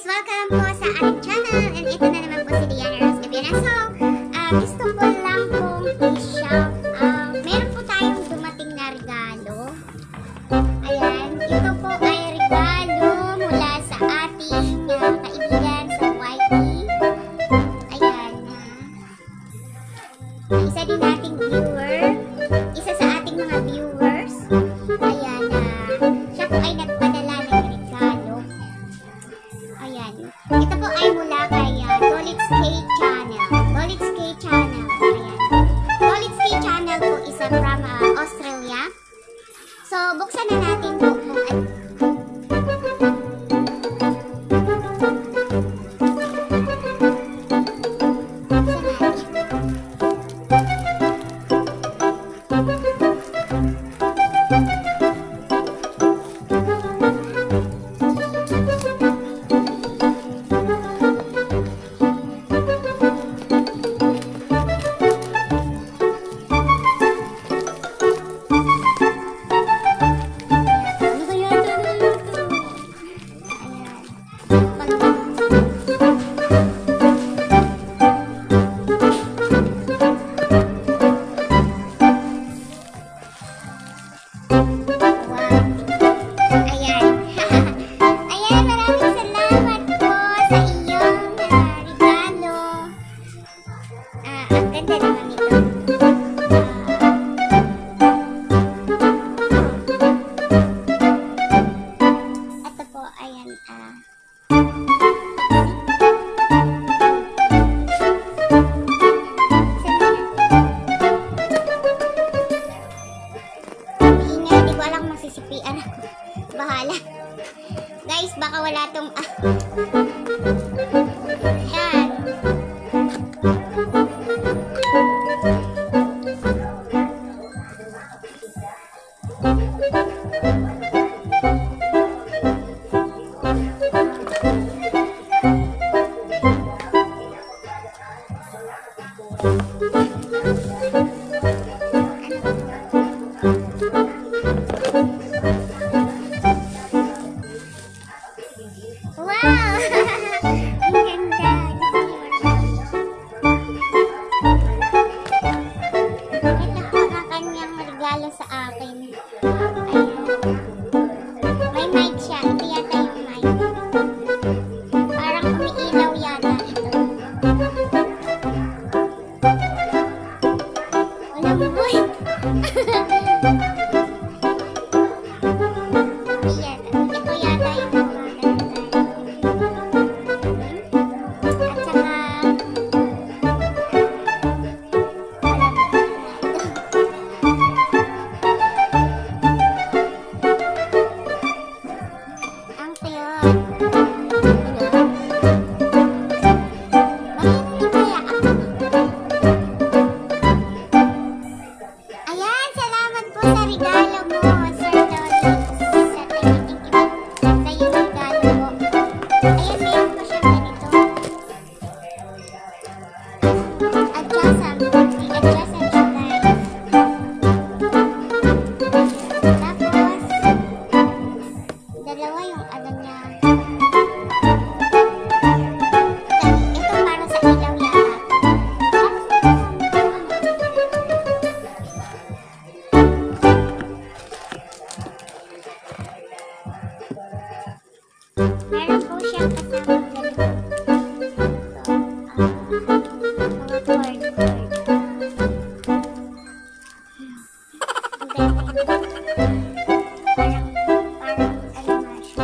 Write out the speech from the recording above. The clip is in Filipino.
guys! Welcome po sa ating channel. And ito na naman po si Diana Rose Gabiana. So, gusto ko lang pong i-shout out. Meron po tayong dumating na regalo. Ayan. Ito po ay regalo mula sa ating kaibigan sa YT. Ayan. Isa din nating viewer. Isa sa ating mga viewers. Ayan. Siya po ay nagpadala ng regalo. Ayan. Ito po ay mula kay Dolitz K Channel. Dolitz K Channel. Ayan. Dolitz K Channel po isa from Australia. So, buksan na natin po kung masisipian ako. Bahala. Guys, baka wala tong Ayan. Wow! Ang ganda! Ito po ang kanyang regalo sa akin. Ayan. May mic siya. Ito yata yung mic. Parang umiilaw yata ito. Walang buhay. Ayan, salamat po sa regalo mo, Sir Dolitz. Sa yung regalo mo. Ayan, meron po siya ganito. Adjustan. I-adjustan siya, guys. Tapos, dalawa yung ano niya. Ito para sa ilaw yata. Meron po siyang kasamang ganito. Mga cord. Parang ano nga siya.